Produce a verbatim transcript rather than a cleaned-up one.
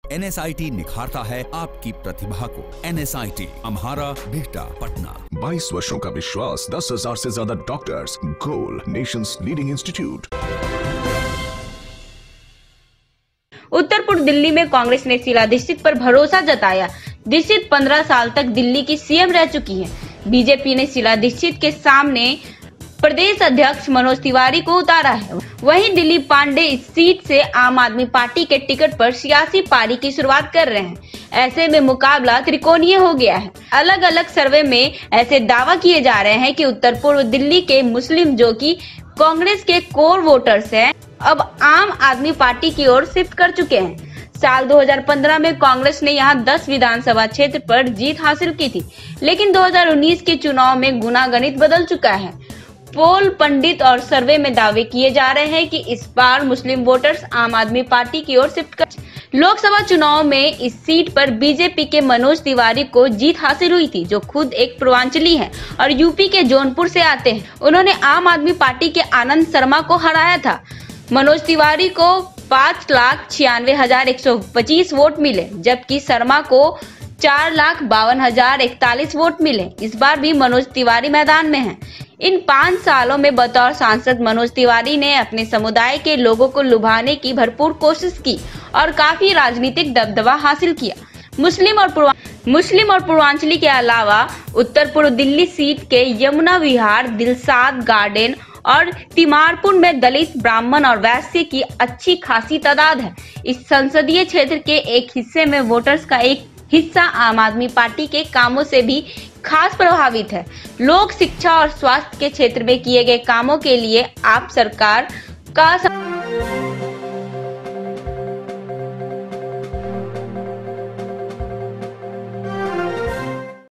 N S I T निखारता है आपकी प्रतिभा को। N S I T Amhara, Bihta, Patna. बाईस वर्षों का विश्वास, दस हजार से ज्यादा doctors. Goal, nation's leading institute. उत्तर पूर्व दिल्ली में कांग्रेस ने शीला दीक्षित पर भरोसा जताया। दीक्षित पंद्रह साल तक दिल्ली की सी एम रह चुकी हैं। बीजेपी ने शीला दीक्षित के सामने प्रदेश अध्यक्ष मनोज तिवारी को उतारा है। वहीं दिलीप पांडे इस सीट से आम आदमी पार्टी के टिकट पर सियासी पारी की शुरुआत कर रहे हैं। ऐसे में मुकाबला त्रिकोणीय हो गया है। अलग अलग सर्वे में ऐसे दावा किए जा रहे हैं कि उत्तर पूर्व दिल्ली के मुस्लिम, जो कि कांग्रेस के कोर वोटर्स हैं, अब आम आदमी पार्टी की ओर शिफ्ट कर चुके हैं। साल दो हज़ार पंद्रह में कांग्रेस ने यहां दस विधानसभा क्षेत्र पर जीत हासिल की थी, लेकिन दो हज़ार उन्नीस के चुनाव में गुनागणित बदल चुका है। पोल पंडित और सर्वे में दावे किए जा रहे हैं कि इस बार मुस्लिम वोटर्स आम आदमी पार्टी की ओर शिफ्ट कर। लोकसभा चुनाव में इस सीट पर बीजेपी के मनोज तिवारी को जीत हासिल हुई थी, जो खुद एक पूर्वांचली हैं और यूपी के जौनपुर से आते हैं। उन्होंने आम आदमी पार्टी के आनंद शर्मा को हराया था। मनोज तिवारी को पाँच लाख छियानवे हजार एक सौ पच्चीस वोट मिले, जबकि शर्मा को चार लाख बावन हजार इकतालीस वोट मिले। इस बार भी मनोज तिवारी मैदान में हैं। इन पाँच सालों में बतौर सांसद मनोज तिवारी ने अपने समुदाय के लोगों को लुभाने की भरपूर कोशिश की और काफी राजनीतिक दबदबा हासिल किया। मुस्लिम और पूर्वा मुस्लिम और पूर्वांचली के अलावा उत्तर पूर्व दिल्ली सीट के यमुना विहार, दिलसाद गार्डन और तिमारपुर में दलित, ब्राह्मण और वैश्य की अच्छी खासी तादाद है। इस संसदीय क्षेत्र के एक हिस्से में वोटर्स का एक हिस्सा आम आदमी पार्टी के कामों से भी खास प्रभावित है। लोग शिक्षा और स्वास्थ्य के क्षेत्र में किए गए कामों के लिए आप सरकार का